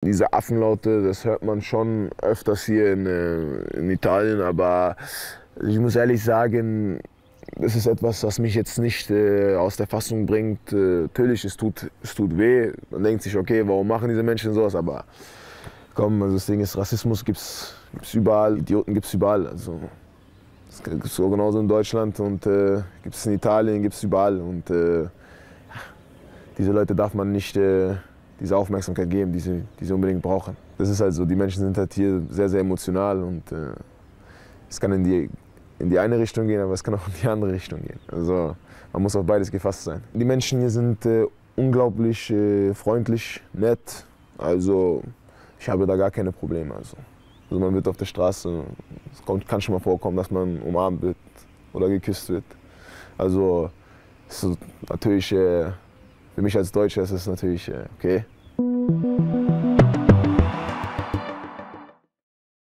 diese Affenlaute, das hört man schon öfters hier in Italien, aber ich muss ehrlich sagen, das ist etwas, was mich jetzt nicht aus der Fassung bringt. Natürlich, es tut weh. Man denkt sich, okay, warum machen diese Menschen sowas? Aber komm, also das Ding ist, Rassismus gibt's überall, Idioten gibt's überall. Also, das gibt's so genauso in Deutschland und gibt's in Italien, gibt's überall. Und diese Leute darf man nicht diese Aufmerksamkeit geben, die sie unbedingt brauchen. Das ist halt so, die Menschen sind halt hier sehr, sehr emotional und es kann in die eine Richtung gehen, aber es kann auch in die andere Richtung gehen. Also man muss auf beides gefasst sein. Die Menschen hier sind unglaublich freundlich, nett. Also ich habe da gar keine Probleme. Also man wird auf der Straße, kann schon mal vorkommen, dass man umarmt wird oder geküsst wird. Also ist natürlich, für mich als Deutscher ist es natürlich okay.